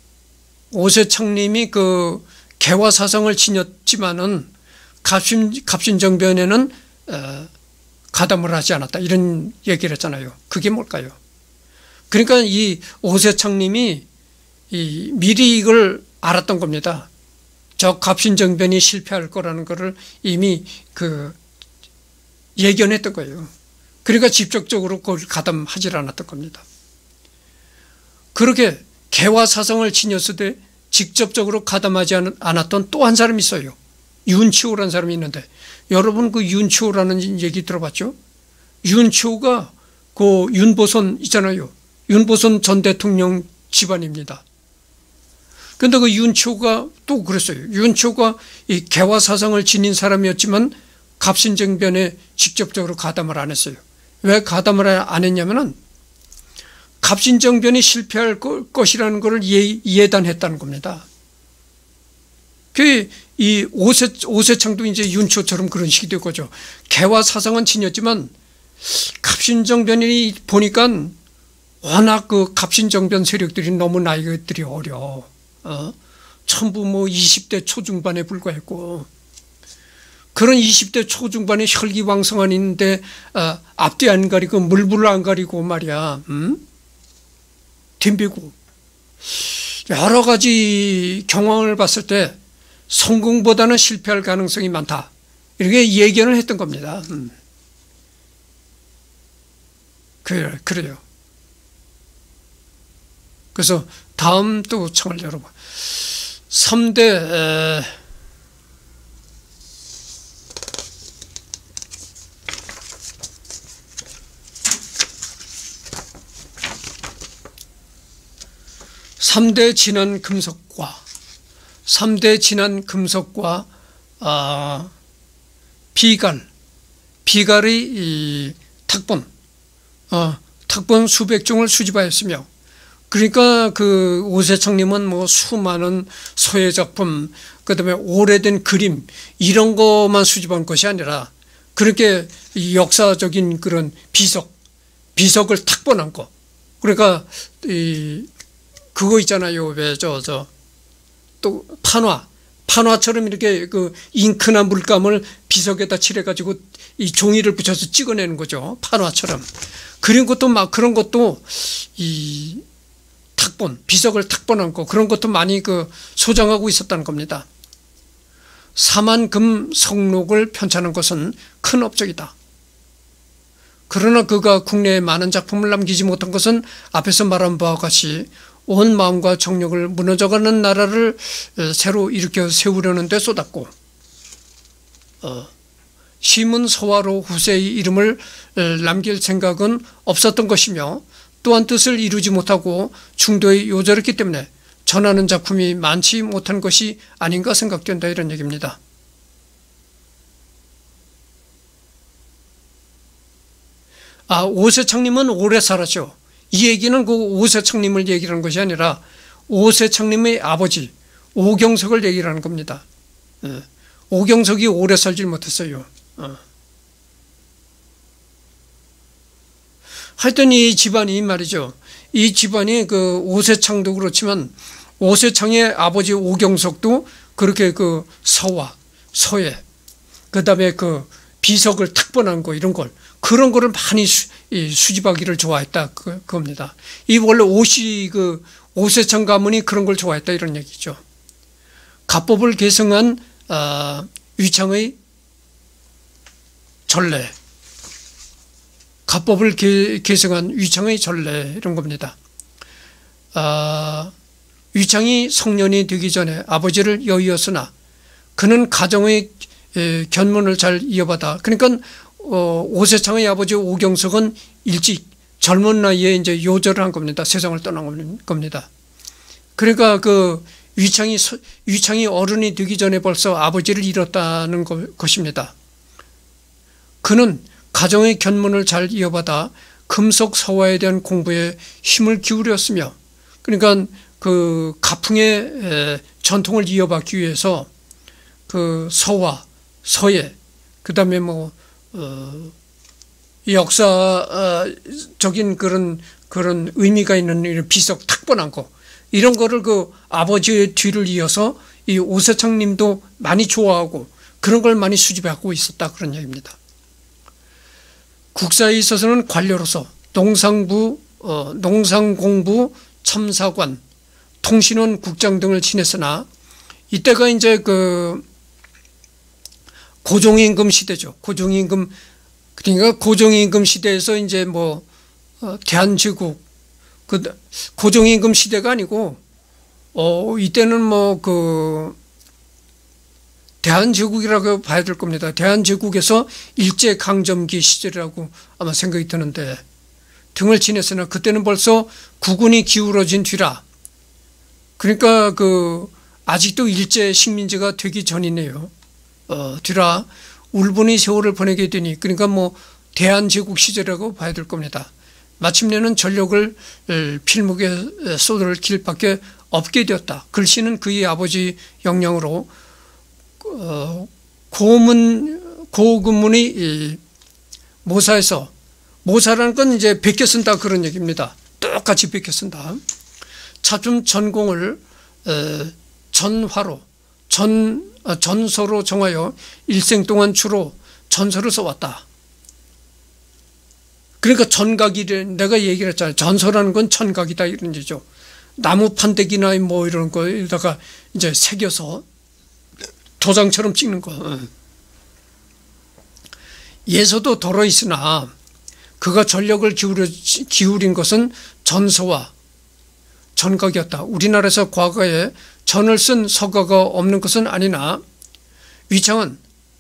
그 개화사상을 지녔지만은 갑신정변에는 가담을 하지 않았다 이런 얘기를 했잖아요. 그게 뭘까요? 그러니까 이 오세창님이 미리 이걸 알았던 겁니다. 저 갑신정변이 실패할 거라는 것을 이미 예견했던 거예요. 그러니까 직접적으로 그걸 가담하지 않았던 겁니다. 그렇게 개화사상을 지녔을 때 직접적으로 가담하지 않았던 또 한 사람이 있어요. 윤치호라는 사람이 있는데 여러분 그 윤치호라는 얘기 들어봤죠? 윤치호가 그 윤보선 있잖아요. 윤보선 전 대통령 집안입니다. 그런데 그 윤치호가 또 그랬어요. 윤치호가 이 개화사상을 지닌 사람이었지만 갑신정변에 직접적으로 가담을 안 했어요. 왜 가담을 안 했냐면은 갑신정변이 실패할 것이라는 것을 예단했다는 겁니다. 이 오세창도 이제 윤치호처럼 그런 식이 될 거죠. 개화사상은 지녔지만 갑신정변이 보니까 워낙 그 갑신정변 세력들이 너무 나이들이 어려. 전부 뭐 20대 초중반에 불과했고 그런 20대 초중반에 혈기왕성한인데 앞뒤 안 가리고 물불 안 가리고 말이야. 덤비고 여러 가지 경황을 봤을 때 성공보다는 실패할 가능성이 많다. 이렇게 예견을 했던 겁니다. 그래요. 그래서 다음 또 청을 열어봐. 3대 진한 금속과 3대 진한 금속과 비갈의 이 탁본 수백 종을 수집하였으며 그러니까 그 오세창님은 뭐 수많은 소예 작품 그다음에 오래된 그림 이런 것만 수집한 것이 아니라 그렇게 역사적인 그런 비석을 탁본한 거 그러니까 그거 있잖아요. 왜 또 판화처럼 이렇게 그 잉크나 물감을 비석에다 칠해가지고 이 종이를 붙여서 찍어내는 거죠. 판화처럼. 그런 것도 이 비석을 탁본한 거 그런 것도 많이 소장하고 있었다는 겁니다. 사만금 성록을 편찬한 것은 큰 업적이다. 그러나 그가 국내에 많은 작품을 남기지 못한 것은 앞에서 말한 바와 같이 온 마음과 정력을 무너져가는 나라를 새로 일으켜 세우려는 데 쏟았고 시문 서화로 후세의 이름을 남길 생각은 없었던 것이며 또한 뜻을 이루지 못하고 중도에 요절했기 때문에 전하는 작품이 많지 못한 것이 아닌가 생각된다, 이런 얘기입니다. 오세창님은 오래 살았죠. 이 얘기는 그 오세창님을 얘기하는 것이 아니라 오세창님의 아버지 오경석을 얘기하는 겁니다. 오경석이 오래 살질 못했어요. 하여튼 이 집안이 말이죠. 이 집안이 그 오세창도 그렇지만 오세창의 아버지 오경석도 그렇게 그 서와 서예, 그 다음에 그 비석을 탁번한 거 이런 걸 그런 거를 많이 수집하기를 좋아했다 그겁니다. 이 원래 그 오세창 가문이 그런 걸 좋아했다 이런 얘기죠. 가법을 계승한 위창의 전례, 가법을 계승한 위창의 전례 이런 겁니다. 위창이 성년이 되기 전에 아버지를 여의었으나 그는 가정의 견문을 잘 이어받아. 그러니까 오세창의 아버지 오경석은 일찍 젊은 나이에 이제 요절을 한 겁니다. 세상을 떠난 겁니다. 그러니까 그 위창이 어른이 되기 전에 벌써 아버지를 잃었다는 것입니다. 그는 가정의 견문을 잘 이어받아 금속서화에 대한 공부에 힘을 기울였으며, 그러니까 그 가풍의 전통을 이어받기 위해서 그 서화, 서예, 그 다음에 뭐 역사적인 그런 의미가 있는 이런 비석 탁번한 거 이런 거를 그 아버지의 뒤를 이어서 이 오세창님도 많이 좋아하고 그런 걸 많이 수집하고 있었다 그런 얘기입니다. 국사에 있어서는 관료로서 농상공부 첨사관, 통신원 국장 등을 지냈으나 이때가 이제 그 고종임금 시대죠. 고종임금, 그러니까 고종임금 시대에서 이제 뭐 대한제국, 고종임금 시대가 아니고 이때는 뭐 그 대한제국이라고 봐야 될 겁니다. 대한제국에서 일제강점기 시절이라고 아마 생각이 드는데 등을 지냈으나 그때는 벌써 국군이 기울어진 뒤라. 그러니까 그 아직도 일제 식민지가 되기 전이네요. 뒤라 울분의 세월을 보내게 되니, 그러니까 뭐 대한제국 시절이라고 봐야 될 겁니다. 마침내는 전력을 필목에 쏟을 길밖에 없게 되었다. 글씨는 그의 아버지 영향으로 고금문의 모사에서, 모사라는 건 이제 베껴 쓴다 그런 얘기입니다. 똑같이 베껴 쓴다. 차츰 전공을 전화로 전서로 정하여 일생 동안 주로 전서를 써왔다. 그러니까 전각이, 내가 얘기를 했잖아요. 전서라는 건 전각이다 이런 얘기죠. 나무 판때기나 뭐 이런 거에다가 이제 새겨서 도장처럼 찍는 거. 예서도 덜어 있으나 그가 전력을 기울인 것은 전서와 전각이었다. 우리나라에서 과거에 전을 쓴 서가가 없는 것은 아니나 위창은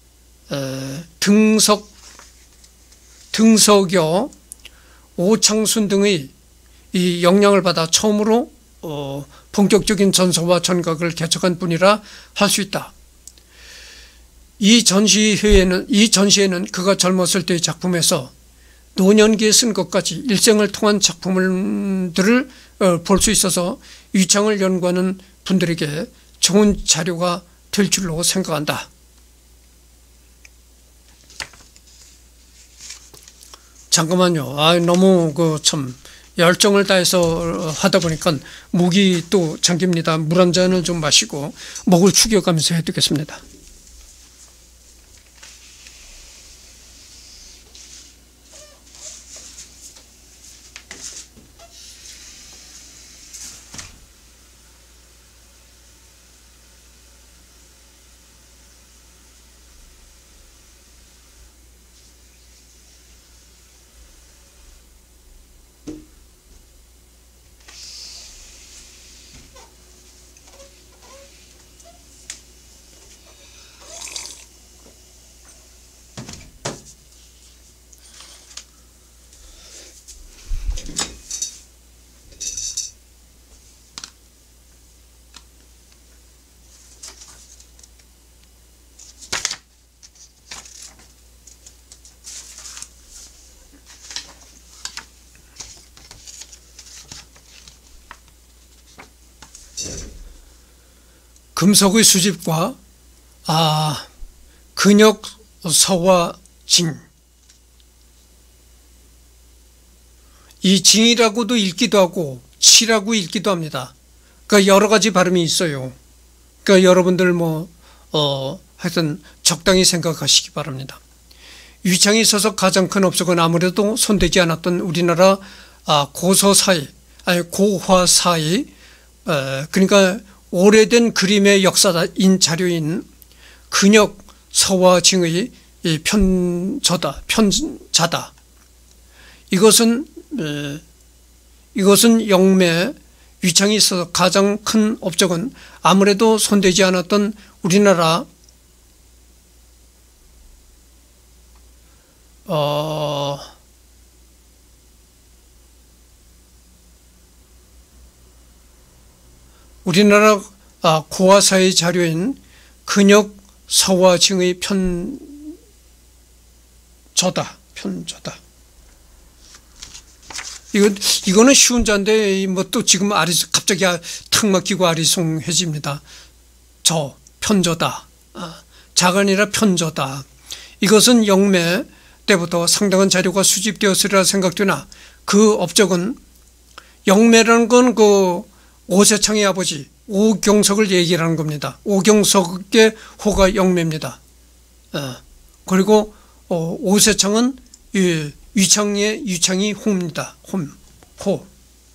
등석여, 오창순 등의 이 영향을 받아 처음으로 본격적인 전서와 전각을 개척한 분이라 할 수 있다. 이 전시에는 그가 젊었을 때의 작품에서 노년기에 쓴 것까지 일생을 통한 작품들을 볼 수 있어서 위창을 연구하는 분들에게 좋은 자료가 될 줄로 생각한다. 잠깐만요. 너무 참 열정을 다해서 하다 보니까 목이 또 잠깁니다. 물 한 잔을 좀 마시고 목을 축여가면서 해두겠습니다. 금속의 수집과 근역 서와 징, 이 징이라고도 읽기도 하고 치라고 읽기도 합니다. 그러니까 여러 가지 발음이 있어요. 그러니까 여러분들 하여튼 적당히 생각하시기 바랍니다. 위창이 있어서 가장 큰 업적은 아무래도 손대지 않았던 우리나라 고화 사이, 그러니까 오래된 그림의 역사인 자료인 근역 서와 징의 편자다. 이것은 영매 위창이 있어서 가장 큰 업적은 아무래도 손대지 않았던 우리나라 고화사의 자료인 근역 서와 징의 편저다. 이거는 쉬운 자인데 또 지금 갑자기 탁 막히고 아리송해집니다. 편저다. 자가 아니라 편저다. 이것은 영매 때부터 상당한 자료가 수집되었으리라 생각되나 그 업적은, 영매라는 건 그 오세창의 아버지 오경석을 얘기하는 겁니다. 오경석의 호가 영매입니다. 그리고 오세창은 유창이 호입니다. 호.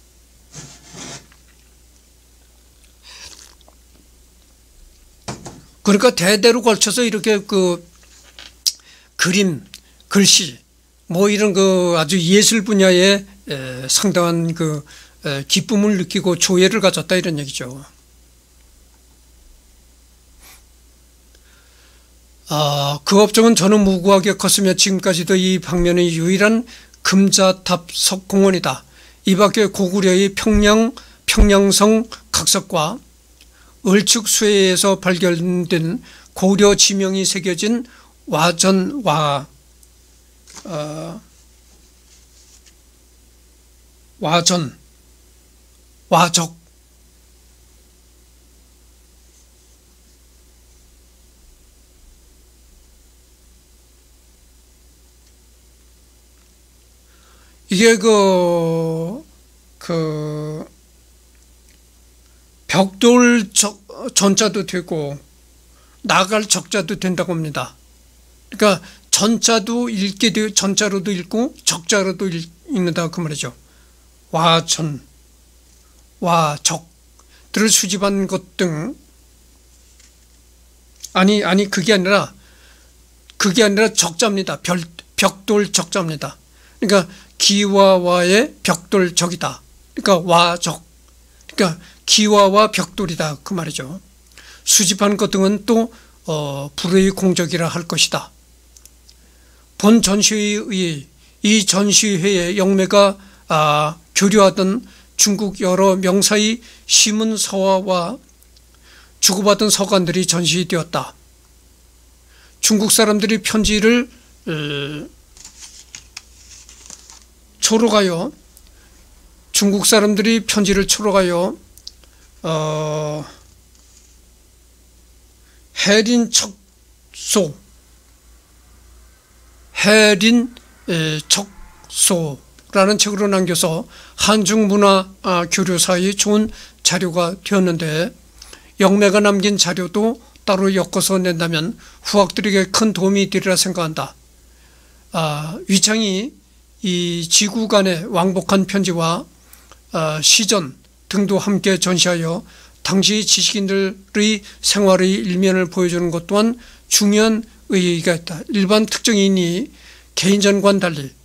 그러니까 대대로 걸쳐서 이렇게 그 그림, 글씨, 이런 아주 예술 분야에 상당한 기쁨을 느끼고 조예를 가졌다, 이런 얘기죠. 그 업적은 저는 무구하게 컸으며 지금까지도 이 방면의 유일한 금자탑 석공원이다. 이 밖에 고구려의 평양성 각석과 을축 수해에서 발견된 고려 지명이 새겨진 와적, 이게 벽돌 전자도 되고 나갈 적자도 된다고 합니다. 그러니까 전자도 읽게 되고 전자로도 읽고 적자로도 읽는다 그 말이죠. 와적들을 수집한 것 등, 아니 그게 아니라 적자입니다. 벽돌 적자입니다. 그러니까 기와와의 벽돌적이다. 그러니까 와적, 그러니까 기와와 벽돌이다 그 말이죠. 수집한 것 등은 또 불의 공적이라 할 것이다. 본 전시회의 이 전시회에 영매가 교류하던 중국 여러 명사의 시문서와 주고받은 서간들이 전시되었다. 중국 사람들이 편지를 초록하여 해린 척소라는 책으로 남겨서 한중 문화 교류 사이에 좋은 자료가 되었는데, 영매가 남긴 자료도 따로 엮어서 낸다면 후학들에게 큰 도움이 되리라 생각한다. 위창이 이 지구 간의 왕복한 편지와 시전 등도 함께 전시하여 당시 지식인들의 생활의 일면을 보여주는 것 또한 중요한 의의가 있다. 일반 특정인의 개인전과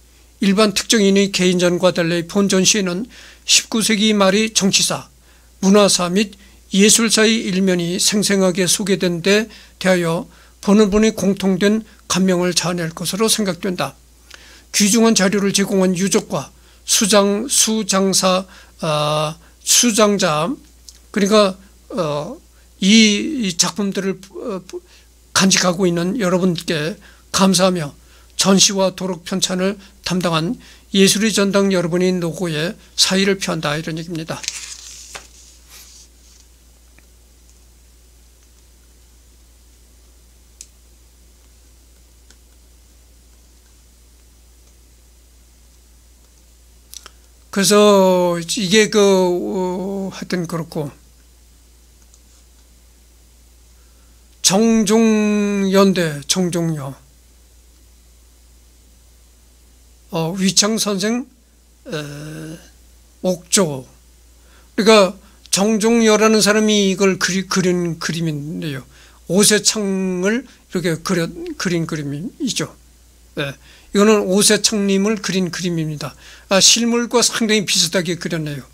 달리 본 전시회는 19세기 말의 정치사, 문화사 및 예술사의 일면이 생생하게 소개된 데 대하여 보는 분이 공통된 감명을 자아낼 것으로 생각된다. 귀중한 자료를 제공한 유족과 수장자, 그러니까 이 작품들을 간직하고 있는 여러분께 감사하며 전시와 도록 편찬을 담당한 예술의 전당 여러분의 노고에 사의를 표한다, 이런 얘기입니다. 그래서 이게 하여튼 그렇고, 정종연대, 정종여. 위창 선생, 옥조. 그러니까 정종여라는 사람이 이걸 그린 그림인데요. 오세창을 이렇게 그린 그림이죠. 네. 이거는 오세창님을 그린 그림입니다. 실물과 상당히 비슷하게 그렸네요.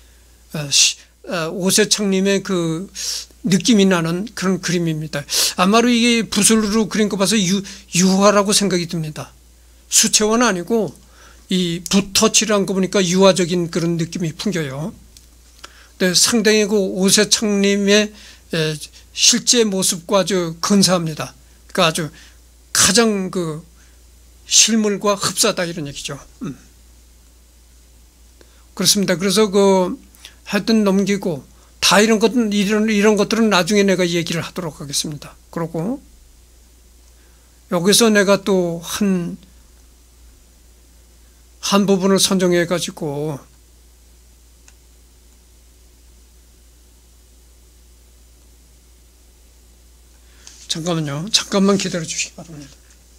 오세창님의 그 느낌이 나는 그런 그림입니다. 아마도 이게 붓으로 그린 거 봐서 유화라고 생각이 듭니다. 수채화는 아니고 이 붓터치를 한 거 보니까 유화적인 그런 느낌이 풍겨요. 네, 상당히 그 오세창님의 실제 모습과 아주 근사합니다. 그러니까 아주 가장 그 실물과 흡사하다 이런 얘기죠. 그렇습니다. 그래서 하여튼 넘기고 다 이런 것들은 나중에 내가 얘기를 하도록 하겠습니다. 그러고 여기서 내가 또 한 부분을 선정해 가지고 잠깐만 기다려 주시기 바랍니다.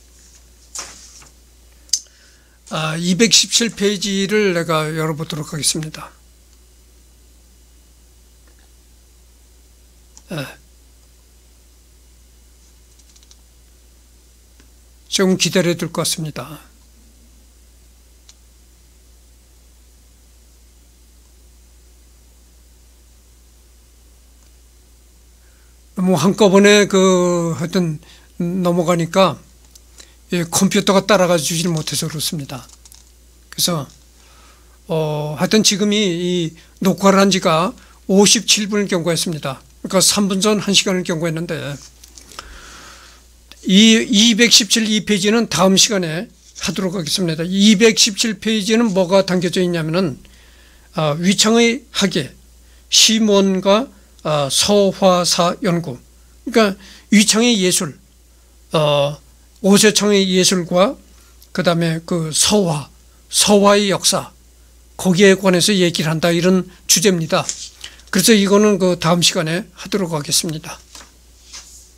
217페이지를 내가 열어보도록 하겠습니다. 좀 기다려야 될 것 같습니다. 한꺼번에 하여튼 넘어가니까 컴퓨터가 따라가 주질 못해서 그렇습니다. 그래서 하여튼 지금이 이 녹화를 한 지가 57분을 경과했습니다. 그러니까 3분 전 1시간을 경과했는데 이 217페이지는 다음 시간에 하도록 하겠습니다. 217페이지는 뭐가 담겨져 있냐면은 위창의 학예, 시몬과 서화사 연구. 그러니까 위창의 예술, 오세창의 예술과 그 다음에 서화의 역사, 거기에 관해서 얘기를 한다 이런 주제입니다. 그래서 이거는 다음 시간에 하도록 하겠습니다.